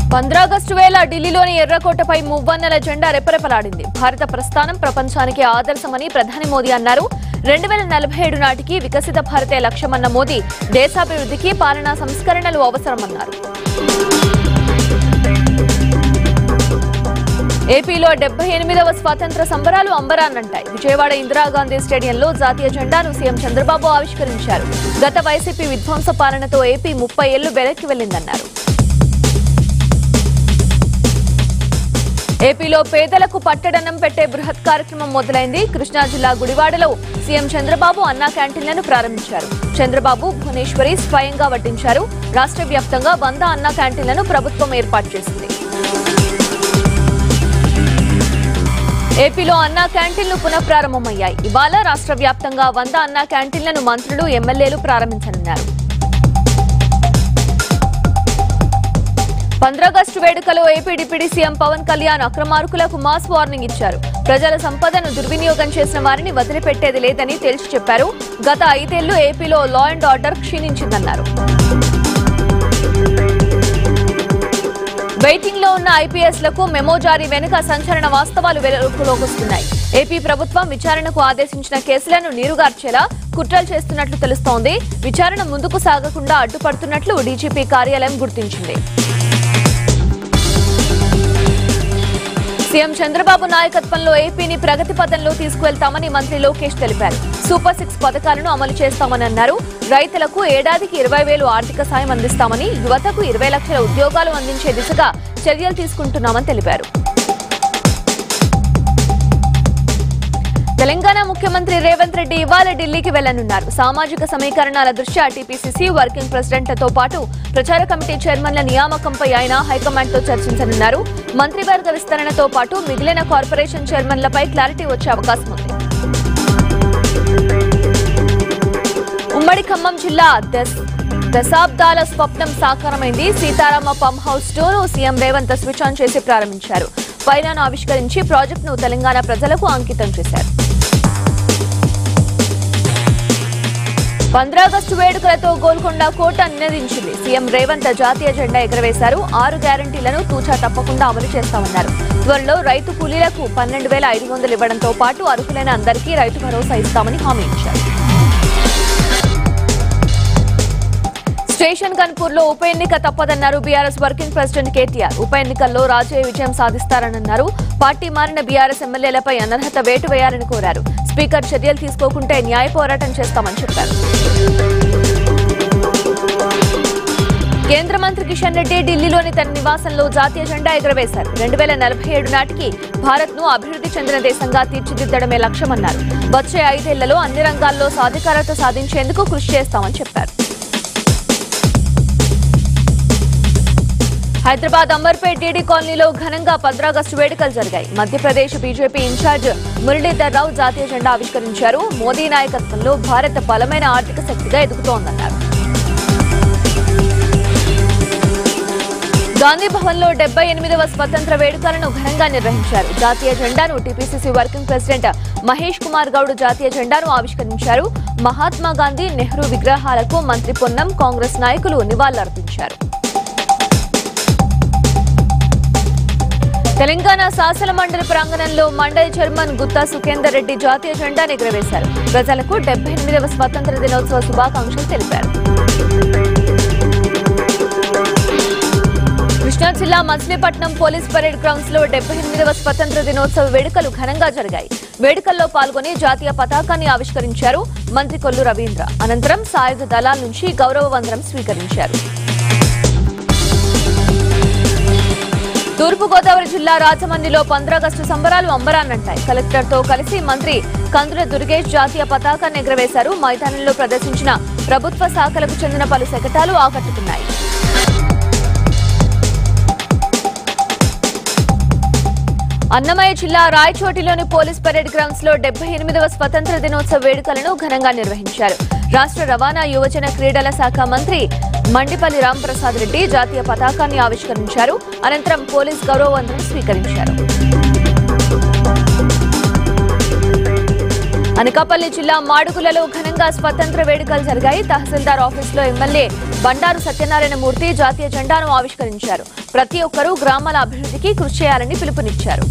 15 August వేళ ఢిల్లీలోని ఎర్రకోటపై మువ్వన్నెల జెండా రెపరెపలాడింది. భారత ప్రస్థానం ప్రపంచానికి ఆదర్శమని ప్రధాని మోదీ అన్నారు. 2047 నాటికి వికసిత భారతే లక్ష్యమన్న మోదీ దేశాభివృద్ధికి పాలనా సంస్కరణలు అవసరమన్నారు. ఏపీలో 78వ స్వాతంత్ర సంబరాలు అంబరాన్నంటాయి. విజయవాడ ఇందిరాగాంధీ స్టేడియంలో జాతీయ జెండాను సీఎం చంద్రబాబు ఆవిష్కరించారు. గత వైసీపీ విధ్వంస పాలనతో ఏపీ 30 ఏళ్లు వెనక్కి వెళ్లిందన్నారు. ఏపీలో పేదలకు పట్టడన్నం పెట్టే బృహత్ కార్యక్రమం మొదలైంది. కృష్ణా జిల్లా గుడివాడలో సీఎం చంద్రబాబు అన్నా క్యాంటీన్లను ప్రారంభించారు. చంద్రబాబు భువనేశ్వరి స్వయంగా వడ్డించారు. రాష్ట్ర వ్యాప్తంగా 100 అన్నా క్యాంటీన్లను ప్రభుత్వం ఏర్పాటు చేసింది. ఏపీలో అన్నా క్యాంటీన్లు పునఃప్రారంభమయ్యాయి. ఇవాళ రాష్ట్ర వ్యాప్తంగా 100 అన్నా క్యాంటీన్లను మంత్రులు, ఎమ్మెల్యేలు ప్రారంభించనున్నారు. 15 ఆగస్టు వేడుకలో AP deputy CM Pawan Kalyan అక్రమార్కులకు మాస్ వార్నింగ్ ఇచ్చారు. ప్రజల సంపదను దుర్వినియోగం చేసిన వారిని వదిలిపెట్టేది లేదని తేల్చి చెప్పారు. గత 5 ఏళ్లు ఏపీలో లా అండ్ ఆర్డర్ క్షీణించిందన్నారు. వెయిటింగ్ లో ఉన్న ఐపీఎస్లకు మెమో జారీ వెనుక సంచలన వాస్తవాలు వెలుగులోకి వస్తున్నాయి. ఏపీ ప్రభుత్వం విచారణకు ఆదేశించిన కేసులను నీరుగార్చేలా కుట్రలు చేస్తున్నట్లు తెలుస్తోంది. విచారణ ముందుకు సాగకుండా అడ్డుపడుతున్నట్లు డీజీపీ కార్యాలయం గుర్తించింది. సీఎం చంద్రబాబు నాయకత్వంలో ఏపీని ప్రగతి పథంలో తీసుకువెళ్తామని మంత్రి లోకేష్ తెలిపారు. సూపర్ 6 పథకాలను అమలు చేస్తామని అన్నారు. రైతులకు ఏడాదికి 20,000 ఆర్థిక సాయం అందిస్తామని, యువతకు 20 లక్షల ఉద్యోగాలు అందించే దిశగా చర్యలు తీసుకుంటున్నామని తెలిపారు. తెలంగాణ ముఖ్యమంత్రి రేవంత్ రెడ్డి ఇవాళ ఢిల్లీకి వెళ్లనున్నారు. సామాజిక సమీకరణాల దృష్ట్యా టీపీసీసీ వర్కింగ్ ప్రెసిడెంట్లతో పాటు ప్రచార కమిటీ చైర్మన్ల నియామకంపై ఆయన హైకమాండ్తో చర్చించనున్నారు. మంత్రివర్గ విస్తరణతో పాటు మిగిలిన కార్పొరేషన్ చైర్మన్లపై క్లారిటీ వచ్చే అవకాశం ఉంది. ఉమ్మడి ఖమ్మం జిల్లా దశాబ్దాల స్వప్నం సాకారమైంది. సీతారామ పంప్ హౌస్ 2ను సీఎం రేవంత్ స్విచ్ ఆన్ చేసి ప్రారంభించారు. ఫైలాను ఆవిష్కరించి ప్రాజెక్టును తెలంగాణ ప్రజలకు అంకితం చేశారు. 15 ఆగస్టు వేడుకలతో గోల్కొండ కోట నినదించింది. సీఎం రేవంత్ జాతీయ జెండా ఎగురవేశారు. 6 గ్యారంటీలను తూచా తప్పకుండా అమలు చేస్తామన్నారు. త్వరలో రైతు కూలీలకు 12,500 ఇవ్వడంతో పాటు అర్హులైన అందరికీ రైతు భరోసా ఇస్తామని హామీ ఇచ్చారు. స్టేషన్ కన్పూర్లో ఉప ఎన్నిక తప్పదన్నారు బీఆర్ఎస్ వర్కింగ్ ప్రెసిడెంట్ కేటీఆర్. ఉప ఎన్నికల్లో రాజయ్య విజయం సాధిస్తారన్నారు. పార్టీ మారిన బీఆర్ఎస్ ఎమ్మెల్యేలపై అనర్హత వేటు వేయాలని కోరారు. స్పీకర్ చర్యలు తీసుకోకుంటే న్యాయ పోరాటం చేస్తామని చెప్పారు. కేంద్ర మంత్రి కిషన్ రెడ్డి ఢిల్లీలోని తన నివాసంలో జాతీయ జెండా ఎగురవేశారు. 2047 నాటికి భారత్ను అభివృద్ధి చెందిన దేశంగా తీర్చిదిద్దడమే లక్ష్యమన్నారు. వచ్చే 5 ఏళ్లలో అన్ని రంగాల్లో సాధికారత సాధించేందుకు కృషి చేస్తామని చెప్పారు. హైదరాబాద్ అంబర్పేట్ డీడీ కాలనీలో ఘనంగా 15 ఆగస్టు వేడుకలు జరిగాయి. మధ్యప్రదేశ్ బీజేపీ ఇన్ఛార్జ్ మురళీధర్ రావు జాతీయ జెండా ఆవిష్కరించారు. మోదీ నాయకత్వంలో భారత్ బలమైన ఆర్థిక శక్తిగా ఎదుగుతోందన్నారు. గాంధీ భవన్ లో 78వ స్వతంత్ర వేడుకలను ఘనంగా నిర్వహించారు. జాతీయ జెండాను TPCC working president Mahesh Kumar Goud జాతీయ జెండాను ఆవిష్కరించారు. మహాత్మా గాంధీ, నెహ్రూ విగ్రహాలకు మంత్రి పొన్నం, కాంగ్రెస్ నాయకులు నివాళులర్పించారు. తెలంగాణ శాసన మండలి ప్రాంగణంలో మండలి చైర్మన్ గుత్తా సుఖేందర్ రెడ్డి జాతీయ జెండాను ఎగురవేశారు. ప్రజలకు 78వ స్వాతంత్ర దినోత్సవ శుభాకాంక్షలు తెలిపారు. కృష్ణా జిల్లా మచిలీపట్నం పోలీస్ పరేడ్ గ్రౌండ్స్ లో 78వ స్వతంత్ర దినోత్సవ వేడుకలు ఘనంగా జరిగాయి. వేడుకల్లో పాల్గొని జాతీయ పతాకాన్ని ఆవిష్కరించారు మంత్రి కొల్లు రవీంద్ర. అనంతరం సాయుధ దళాల నుంచి గౌరవ వందనం స్వీకరించారు. తూర్పుగోదావరి జిల్లా రాజమండ్రిలో 15 ఆగస్టు సంబరాలు అంబరాన్నంటాయి. కలెక్టర్తో కలిసి మంత్రి కందుల దుర్గేష్ జాతీయ పతాకాన్ని ఎగురవేశారు. మైదానంలో ప్రదర్శించిన ప్రభుత్వ శాఖలకు చెందిన పలు శకటాలు ఆకట్టుకున్నాయి. అన్నమయ్య జిల్లా రాయచోటిలోని పోలీస్ పరేడ్ గ్రౌండ్స్ లో 78వ స్వతంత్ర దినోత్సవ వేడుకలను ఘనంగా నిర్వహించారు. రాష్ట్ర రవాణా, యువజన క్రీడల శాఖ మంత్రి మండిపల్లి రాంప్రసాద్ రెడ్డి జాతీయ పతాకాన్ని ఆవిష్కరించారు. అనంతరం పోలీస్ గౌరవ వందనం స్వీకరించారు. అనకాపల్లి జిల్లా మాడుగులలో ఘనంగా స్వతంత్ర వేడుకలు జరిగాయి. తహసీల్దార్ ఆఫీసులో ఎమ్మెల్యే బండారు సత్యనారాయణ మూర్తి జాతీయ జెండాను ఆవిష్కరించారు. ప్రతి ఒక్కరూ గ్రామాల అభివృద్ధికి కృషి చేయాలని పిలుపునిచ్చారు.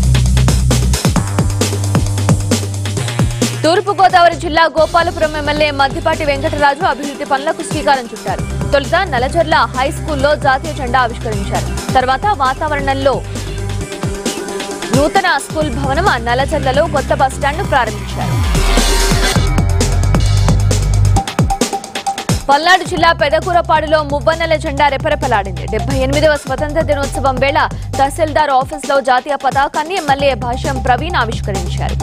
తూర్పుగోదావరి జిల్లా గోపాలపురం ఎమ్మెల్యే మద్దిపాటి వెంకటరాజు అభివృద్ధి పనులకు శ్రీకారం చుట్టారు. తొలుత నలజర్ల హై స్కూల్లో జాతీయ జెండా ఆవిష్కరించారు. తర్వాత వాతావరణంలో నూతన స్కూల్ భవనం నలజర్లలో కొత్త బస్టాండ్ ప్రారంభించారు. పల్నాడు జిల్లా పెదకూరపాడులో మువ్వన్నెల జెండా రెపరెపలాడింది. 78వ స్వతంత్ర దినోత్సవం వేళ తహసీల్దార్ ఆఫీసులో జాతీయ పతాకాన్ని ఎమ్మెల్యే భాష్యం ప్రవీణ్ ఆవిష్కరించారు.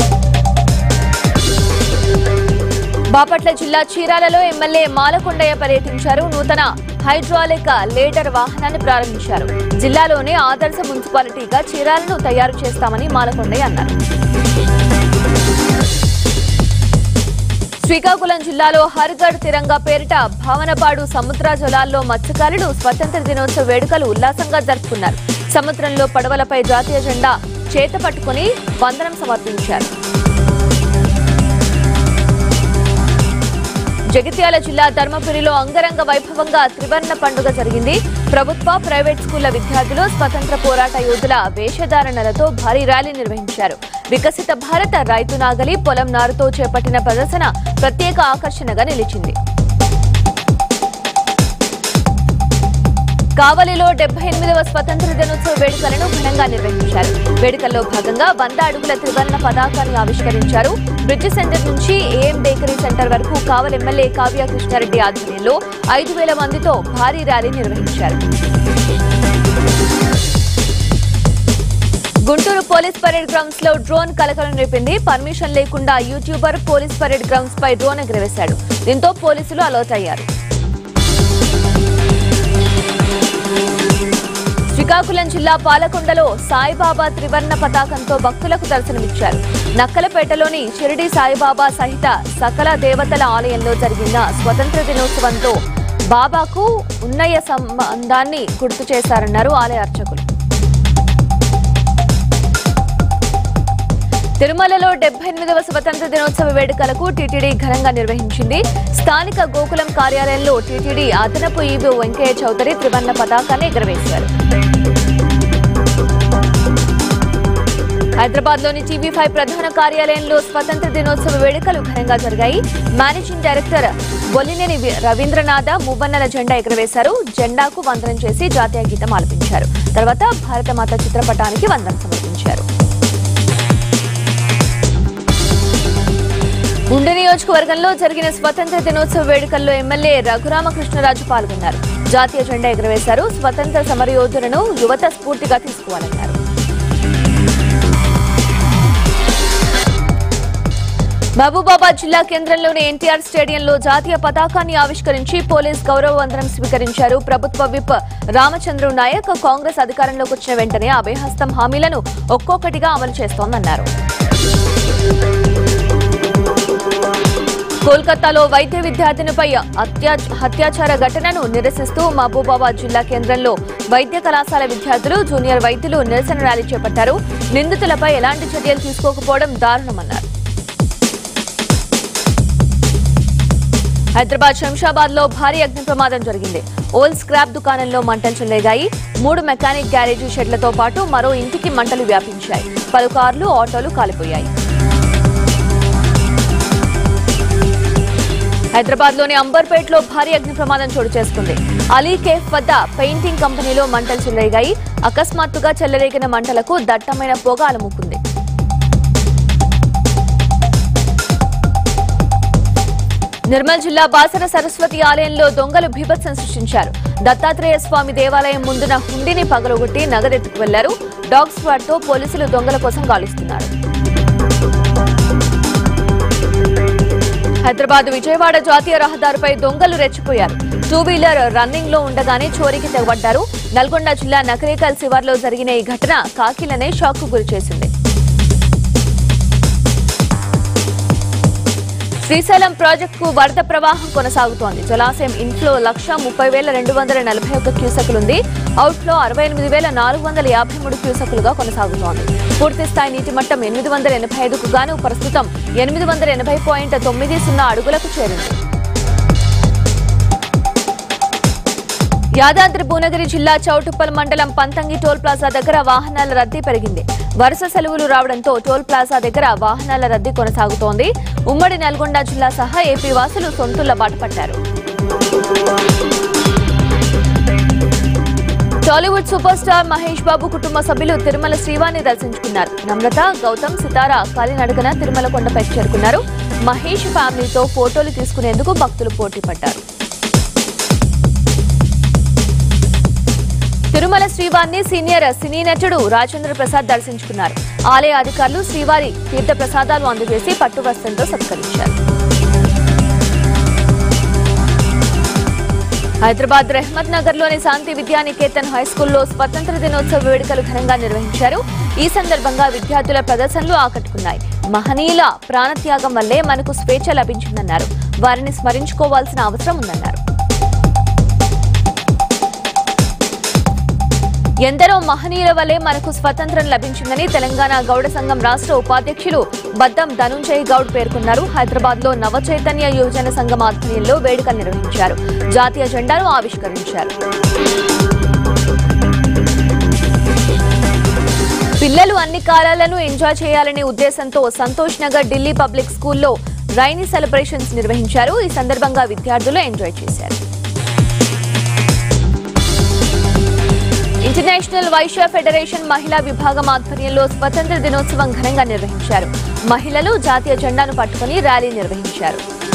బాపట్ల జిల్లా చీరాలలో ఎమ్మెల్యే మాలకొండయ్య పర్యటించారు. నూతన హైడ్రాలిక్ లేడర్ వాహనాన్ని ప్రారంభించారు. జిల్లాలోనే ఆదర్శ మున్సిపాలిటీగా చీరాలను తయారు చేస్తామని మాలకొండయ్య అన్నారు. శ్రీకాకుళం జిల్లాలో హర్ఘర్ తిరంగా పేరిట భావనపాడు సముద్ర జలాల్లో మత్స్యకారులు స్వతంత్ర దినోత్సవ వేడుకలు ఉల్లాసంగా జరుపుకున్నారు. సముద్రంలో పడవలపై జాతీయ జెండా చేత పట్టుకుని వందనం సమర్పించారు. జగిత్యాల జిల్లా ధర్మపురిలో అంగరంగ వైభవంగా త్రివర్ణ పండుగ జరిగింది. ప్రభుత్వ ప్రైవేట్ స్కూళ్ల విద్యార్థులు స్వతంత్ర పోరాట యోధుల వేషధారణలతో భారీ ర్యాలీ నిర్వహించారు. వికసిత భారత రైతు నాగలి పొలం నారుతో చేపట్టిన ప్రదర్శన ప్రత్యేక ఆకర్షణగా నిలిచింది. కావలిలో 78వ స్వతంత్ర దినోత్సవ వేడుకలను ఘనంగా నిర్వహించారు. వేడుకల్లో భాగంగా 100 అడుగుల త్రివర్ణ పతాకాన్ని ఆవిష్కరించారు. బ్రిడ్జ్ సెంటర్ నుంచి ఏఎం బేకరీ సెంటర్ వరకు కావలి ఎమ్మెల్యే కావ్య కృష్ణారెడ్డి ఆధ్వర్యంలో 5,000 మందితో భారీ ర్యాలీ నిర్వహించారు. గుంటూరు పోలీస్ పరేడ్ గ్రౌండ్స్ లో డ్రోన్ కలకలం రేపింది. పర్మిషన్ లేకుండా యూట్యూబర్ పోలీస్ పరేడ్ గ్రౌండ్స్ పై డ్రోన్ ఎగురవేశాడు. దీంతో పోలీసులు అలర్ట్ అయ్యారు. శ్రీకాకుళం జిల్లా పాలకొండలో సాయిబాబా త్రివర్ణ పతాకంతో భక్తులకు దర్శనమిచ్చారు. నక్కలపేటలోని షిరిడి సాయిబాబా సహిత సకల దేవతల ఆలయంలో జరిగిన స్వతంత్ర దినోత్సవంతో బాబాకు ఉన్నయ సంబంధాన్ని గుర్తు చేశారన్నారు ఆలయ అర్చకులు. తిరుమలలో 78వ స్వతంత్ర దినోత్సవ వేడుకలకు టీటీడీ ఘనంగా నిర్వహించింది. స్థానిక గోకులం కార్యాలయంలో టీటీడీ అదనపు ఈవో వెంకయ్య చౌదరి త్రివర్ణ పతాకాన్ని ఎగురవేశారు. హైదరాబాద్ లోని Tv5 ప్రధాన కార్యాలయంలో స్వతంత్ర దినోత్సవ వేడుకలు ఘనంగా జరిగాయి. మేనేజింగ్ డైరెక్టర్ బొల్లినేని రవీంద్రనాథ మువ్వన్నెల జెండా ఎగురవేశారు. జెండాకు వందనం చేసి జాతీయ గీతం ఆలపించారు. తర్వాత భారతమాత చిత్రపటానికి వందనం సమర్పించారు. ఉండి నియోజకవర్గంలో జరిగిన స్వతంత్ర దినోత్సవ వేడుకల్లో ఎమ్మెల్యే రఘురామకృష్ణరాజు పాల్గొన్నారు. జాతీయ జెండా ఎగురవేశారు. స్వతంత్ర సమరయోధులను యువత స్ఫూర్తిగా తీసుకోవాలన్నారు. మహబూబాబాద్ జిల్లా కేంద్రంలోని ఎన్టీఆర్ స్టేడియంలో జాతీయ పతాకాన్ని ఆవిష్కరించి పోలీస్ గౌరవ వందనం స్వీకరించారు. ప్రభుత్వ విప్ రామచంద్ర నాయక్ కాంగ్రెస్ అధికారంలోకి వచ్చిన వెంటనే అభయహస్తం హామీలను ఒక్కొక్కటిగా అమలు చేస్తోందన్నారు. కోల్కతాలో వైద్య విద్యార్థినిపై అత్యాచార ఘటనను నిరసిస్తూ మహబూబాబాద్ జిల్లా కేంద్రంలో వైద్య కళాశాల విద్యార్థులు జూనియర్ వైద్యులు నిరసన ర్యాలీ చేపట్టారు. నిందితులపై ఎలాంటి చర్యలు తీసుకోకపోవడం దారుణమన్నారు. హైదరాబాద్ శంషాబాద్ లో భారీ అగ్ని ప్రమాదం జరిగింది. ఓల్డ్ స్క్రాప్ దుకాణంలో మంటలు చెలరేగాయి. 3 మెకానిక్ గ్యారేజీ షెడ్లతో పాటు మరో ఇంటికి మంటలు వ్యాపించాయి. పలు కార్లు ఆటోలు కాలిపోయాయి. హైదరాబాద్ లోని అంబర్పేటలో భారీ అగ్ని ప్రమాదం చోటు చేసుకుంది. అలీ కేఫ్ వద్ద పెయింటింగ్ కంపెనీలో మంటలు చెలరేగాయి. అకస్మాత్తుగా చెలరేగిన మంటలకు దట్టమైన పొగ అలుముకుంది. నిర్మల్ జిల్లా బాసర సరస్వతి ఆలయంలో దొంగలు బీభత్సం సృష్టించారు. దత్తాత్రేయ స్వామి దేవాలయం ముందున హుండీని పగలగొట్టి నగదెత్తుకు వెళ్లారు. డాగ్ స్క్వాడ్ తో పోలీసులు దొంగల కోసం గాలిస్తున్నారు. హైదరాబాద్ విజయవాడ జాతీయ రహదారిపై దొంగలు రెచ్చిపోయారు. 2 వీలర్ రన్నింగ్ లో ఉండగానే చోరీకి తెగబడ్డారు. నల్గొండ జిల్లా నకరేకల్ శివార్లో జరిగిన ఈ ఘటన కాకిలనే షాక్ కు గురిచేసింది. శ్రీశైలం ప్రాజెక్టుకు వరద ప్రవాహం కొనసాగుతోంది. జలాశయం ఇన్ఫ్లో 1,30,241 క్యూసెక్కులుంది. అవుట్ఫ్లో 68,453 క్యూసెక్కులుగా కొనసాగుతోంది. పూర్తి స్థాయి నీటి మట్టం 885కు గాను ప్రస్తుతం 880.90 అడుగులకు చేరింది. యాదాద్రి భువనగిరి జిల్లా చౌటుప్పల్ మండలం పంతంగి టోల్ ప్లాజా దగ్గర వాహనాల రద్దీ పెరిగింది. వరుస సెలవులు రావడంతో టోల్ ప్లాజా దగ్గర వాహనాల రద్దీ కొనసాగుతోంది. ఉమ్మడి నల్గొండ జిల్లా సహా ఏపీ వాసులు సొంతూళ్ల బాట పట్టారు. Tollywood super star Mahesh Babu కుటుంబ సభ్యులు తిరుమల శ్రీవారిని దర్శించుకున్నారు. నమ్రత, గౌతమ్, సితార కాలినడకన తిరుమల కొండపైకి చేరుకున్నారు. మహేష్ ఫ్యామిలీతో ఫోటోలు తీసుకునేందుకు భక్తులు పోటీ పడ్డారు. తిరుమల శ్రీవారిని సీనియర్ సినీ నటుడు రాజేంద్ర ప్రసాద్ దర్శించుకున్నారు. ఆలయ అధికారులు శ్రీవారి తీర్థ ప్రసాదాలు అందజేసి పట్టువస్త్రంతో సత్కరించారు. హైదరాబాద్ రెహ్మత్ నగర్ లోని శాంతి విద్యానికేతన్ హైస్కూల్లో స్వతంత్ర దినోత్సవ వేడుకలు ఘనంగా నిర్వహించారు. ఈ సందర్భంగా విద్యార్థుల ప్రదర్శనలు ఆకట్టుకున్నాయి. మహనీయుల ప్రాణత్యాగం వల్లే మనకు స్వేచ్ఛ లభించిందన్నారు. వారిని స్మరించుకోవాల్సిన అవసరం ఉందన్నారు. ఎందరో మహనీయుల వల్లే మనకు స్వతంత్రం లభించిందని తెలంగాణ గౌడ సంఘం రాష్ట్ర ఉపాధ్యక్షులు బద్దం ధనుంజయ్ గౌడ్ పేర్కొన్నారు. హైదరాబాద్ లో నవ చైతన్య యువజన సంఘం ఆధ్వర్యంలో వేడుకలు నిర్వహించారు. జాతీయ జెండాను ఆవిష్కరించారు. పిల్లలు అన్ని కాలాలను ఎంజాయ్ చేయాలనే ఉద్దేశంతో సంతోష్ నగర్ ఢిల్లీ పబ్లిక్ స్కూల్లో రైనీ సెలబ్రేషన్స్ నిర్వహించారు. ఈ సందర్భంగా విద్యార్థులు ఎంజాయ్ చేశారు. ఇంటర్నేషనల్ వైశ్య ఫెడరేషన్ మహిళా విభాగం ఆధ్వర్యంలో స్వతంత్ర దినోత్సవం ఘనంగా నిర్వహించారు. మహిళలు జాతీయ జెండాను పట్టుకుని ర్యాలీ నిర్వహించారు.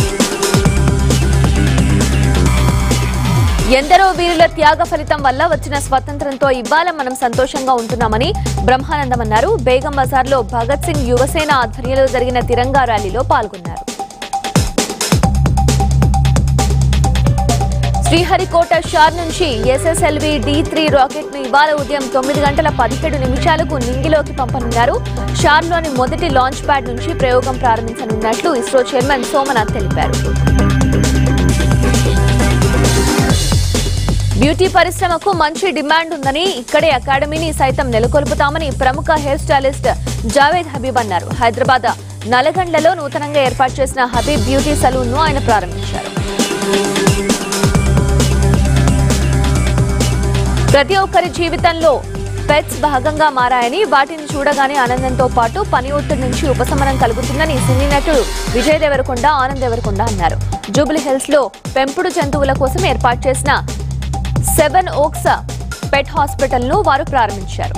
ఎందరో వీరుల త్యాగ ఫలితం వల్ల వచ్చిన స్వతంత్రంతో ఇవాళ మనం సంతోషంగా ఉంటున్నామని బ్రహ్మానందం అన్నారు. బేగం బజార్లో భగత్ సింగ్ యువసేన ఆధ్వర్యంలో జరిగిన తిరంగా ర్యాలీలో పాల్గొన్నారు. శ్రీహరికోట షార్ నుంచి SSLV D3 రాకెట్ ను ఇవాళ ఉదయం 9:17 నింగిలోకి పంపనున్నారు. షార్లోని మొదటి లాంచ్ ప్యాడ్ నుంచి ప్రయోగం ప్రారంభించనున్నట్లు ఇస్రో చైర్మన్ సోమనాథ్ తెలిపారు. బ్యూటీ పరిశ్రమకు మంచి డిమాండ్ ఉందని, ఇక్కడే అకాడమీని సైతం నెలకొల్పుతామని ప్రముఖ హెయిర్ స్టైలిస్ట్ జావేద్ హబీబ్ అన్నారు. హైదరాబాద్ నల్గొండలో నూతనంగా ఏర్పాటు చేసిన హబీబ్ బ్యూటీ సలూన్ ను ఆయన ప్రారంభించారు. ప్రతి ఒక్కరి జీవితంలో పెట్స్ భాగంగా మారాయని, వాటిని చూడగానే ఆనందంతో పాటు పని ఒత్తిడి నుంచి ఉపశమనం కలుగుతుందని సినీ నటుడు విజయ్ దేవరకొండ, ఆనంద్ దేవరకొండ అన్నారు. జూబ్లీ హిల్స్ లో పెంపుడు జంతువుల కోసం ఏర్పాటు చేసిన 7 ఓక్స్ పెట్ హాస్పిటల్ ను వారు ప్రారంభించారు.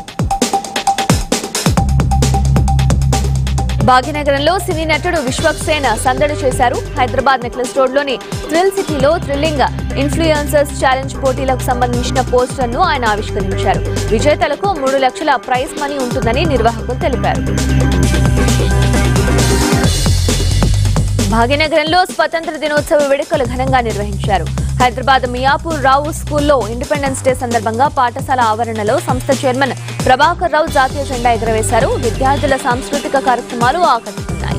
భాగ్యనగరంలో సినీ నటుడు విశ్వక్సేన్ సందడి చేశారు. హైదరాబాద్ నెక్లెస్ రోడ్ లోని థ్రిల్ సిటీలో థ్రిల్లింగ్ ఇన్ఫ్లుయెన్సర్స్ ఛాలెంజ్ పోటీలకు సంబంధించిన పోస్టర్ ను ఆయన ఆవిష్కరించారు. విజేతలకు 3 లక్షల ప్రైజ్ మనీ ఉంటుందని నిర్వాహకులు తెలిపారు. భాగ్యనగరంలో స్వతంత్ర దినోత్సవ వేడుకలు ఘనంగా నిర్వహించారు. హైదరాబాద్ మియాపూర్ రావు స్కూల్లో ఇండిపెండెన్స్ డే సందర్భంగా పాఠశాల ఆవరణలో సంస్థ చైర్మన్ ప్రభాకర్ రావు జాతీయ జెండా ఎగురవేశారు. విద్యార్థుల సాంస్కృతిక కార్యక్రమాలు ఆకట్టుకున్నాయి.